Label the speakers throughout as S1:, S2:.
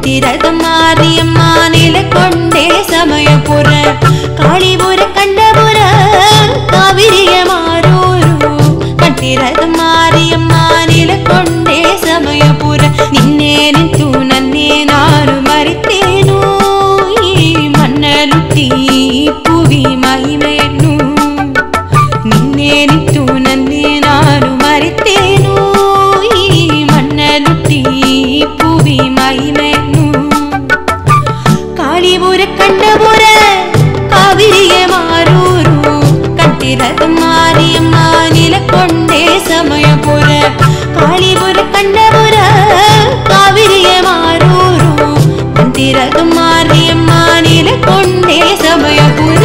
S1: ಕಂಠಿರದ ಮಾರಿಯಮ್ಮ ನೆಲಕೊಂಡೆ ಸಮಯಪುರ ಕಾಳಿಪುರ ಕಂಡಪುರ ಕಾವಿರಿಯ ಮಾರೂರು ಕಂಠಿರದ ಮಾರಿಯಮ್ಮ ನೆಲಕೊಂಡೆ ಸಮಯಪುರ ನಿನ್ನೆ ನಿಂತು ನನ್ನೇ ನಾನು ಮರೆತೇನು ಈ ಮಣ್ಣಲುಟ್ಟಿ ಪುವಿ ಮಹಿಮೆಯನ್ನು ನಿನ್ನೆ ನಿಂತು ನನ್ನೇ ನಾನು ಮರೆತೇನು ಈ ಮಣ್ಣಲುಟ್ಟಿ ಪುವಿ ಮಹಿಮೆಯನ್ನು ಕಾಳಿಪುರ ಕಂಡಪುರ ಕಾವಿರಿಯ ಮಾರೂರು ಕಂಠಿರದ ಮಾರಿಯಮ್ಮ ನೆಲಕೊಂಡೆ ಸಮಯಪುರ ಕಾಳಿಪುರ ಕಂಡಪುರ ಕಾವಿರಿಯ ಮಾರೂರು ಕಂಠಿರದ ಮಾರಿಯಮ್ಮ ನೆಲಕೊಂಡೆ ಸಮಯಪುರ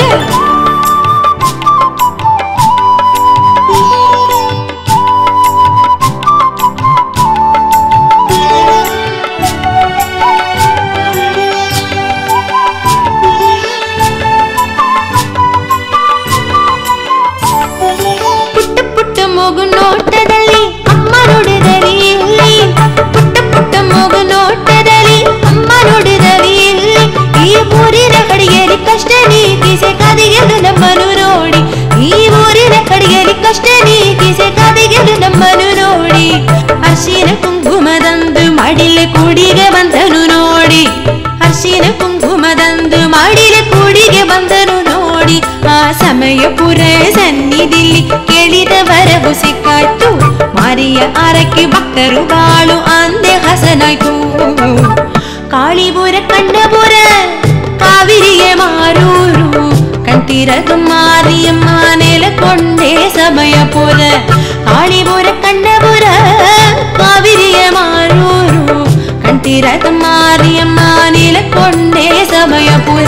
S1: ಕಷ್ಟ ನೀತಿಸೆ ಕದಿಗೆದು ನಮ್ಮನು ನೋಡಿ ಈ ಊರಿನ ಕಡೆಯಲ್ಲಿ ಕಷ್ಟ ನೀತಿಸೆ ಕದಿಗೆದು ನಮ್ಮನು ನೋಡಿ ಅರ್ಶಿನ ಕುಂಕುಮದಂದು ಮಾಡಿಲೆ ಕೂಡಿಗೆ ಬಂದನು ನೋಡಿ ಅರ್ಶಿನ ಕುಂಕುಮದಂದು ಮಾಡಿಲೆ ಕೂಡಿಗೆ ಬಂದನು ನೋಡಿ ಆ ಸಮಯಪುರ ಸನ್ನಿಧಿಲಿ ಕೇಳಿದ ವರವು ಸಿಕ್ಕಾಯ್ತು ಮಾರಿಯ ಆರಕ್ಕೆ ಭಕ್ತರು ಬಾಳು ಅಂದೆ ಹಸನಾಯ್ತು ಕಾಳಿಪುರ ಕಂಡಪುರ ಕಾವಿರಿಯ ಮಾರೂರು ಕಂಠಿರದ ಮಾರಿಯಮ್ಮ ನೆಲಕೊಂಡೆ ಸಮಯಪುರ ಕಾಳಿಪುರ ಕಂಡಪುರ ಕಾವಿರಿಯ ಮಾರೂರು ಕಂಠಿರದ ಮಾರಿಯಮ್ಮ ನೆಲಕೊಂಡೆ ಸಮಯಪುರ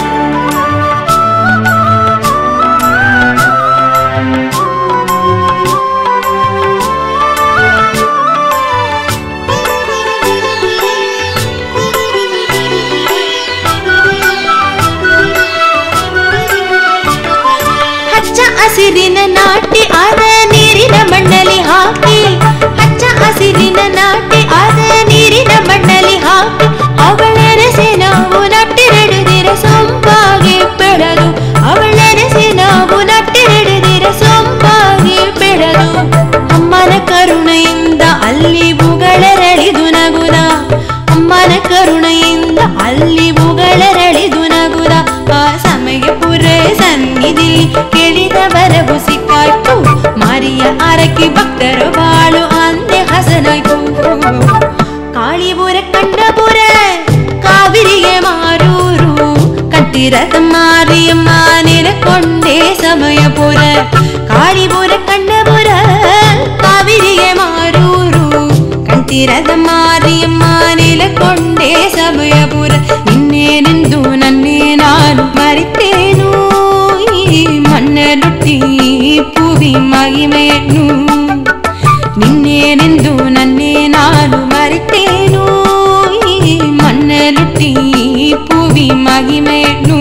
S1: ಹಸಿರಿನ ನಾಟಿ ಆದ ನೀರಿನ ಮಣ್ಣಲ್ಲಿ ಹಾಕಿ ಹಚ್ಚ ಹಸಿರಿನ ನಾಟಿ ಆದ ನೀರಿನ ಮಣ್ಣಲ್ಲಿ ಹಾಕಿ ಅವಳೆರಸೆ ನಾವು ನಟ್ಟಿರಡಿದಿರ ಸೊಂಪಾಗಿ ಬೆಳೆದು ಅವಳೆರಸೆ ನಾವು ನಟ್ಟಿರಡಿದಿರ ಸೊಂಪಾಗಿ ಬೆಳೆದು ಅಮ್ಮನ ಕರುಣೆಯಿಂದ ಅಲ್ಲಿ ಬುಗಳರಳಿದು ನಗುದ ಅಮ್ಮನ ಕರುಣೆಯಿಂದ ಅಲ್ಲಿ ಬುಗಳರಳಿದು ನಗುದ ಆ ಸಮಯಪುರ ಸನ್ನಿಧಿ ಕೇಳಿದ ವರವು ಸಿಕ್ಕಾಯ್ತು ಮಾರಿಯ ಆರಕ್ಕೆ ಭಕ್ತರು ಬಾಳು ಅಂದೆ ಹಸನಾಯ್ತು ಕಾಳಿಪುರ ಕಂಡಪುರ ಕಾವಿರಿಯ ಮಾರೂರು ಕಂಠಿರದ ಮಾರಿಯಮ್ಮ ನೆಲಕೊಂಡೆ ಸಮಯಪುರ ಕಾಳಿಪುರ ಕಂಡಪುರ ಕಾವಿರಿಯ ಮಾರೂರು ಕಂಠಿರದ ಮಾರಿಯಮ್ಮ ನೆಲಕೊಂಡೆ ಸಮಯಪುರ ನಿನ್ನೇನೆಂದು ನನ್ನೇ ನಾನು ಮರೆತೇನು ಈ ಮಣ್ಣಲುಟ್ಟಿ ಪುವಿ ಮಹಿಮೆಯನ್ನು ನಿನ್ನೇನೆಂದು ನನ್ನೇ ನಾನು ಮರೆತೇನು ಈ ಮಣ್ಣಲುಟ್ಟಿ ಪುವಿ ಮಹಿಮೆಯನ್ನು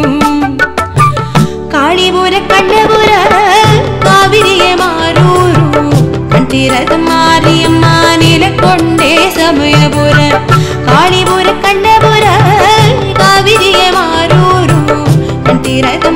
S1: ಕಾಳಿಪುರ ಕಂಡಪುರ ಕಾವಿರಿಯ ಮಾರೂರು ಕಂಠಿರದ ಮಾರಿಯಮ್ಮ ನೆಲಕೊಂಡೆ ಸಮಯಪುರ ಕಾಳಿಪುರ ಕಂಡಪುರ ಕಾವಿರಿಯ ಮಾರೂರು ಕಂಠಿರದ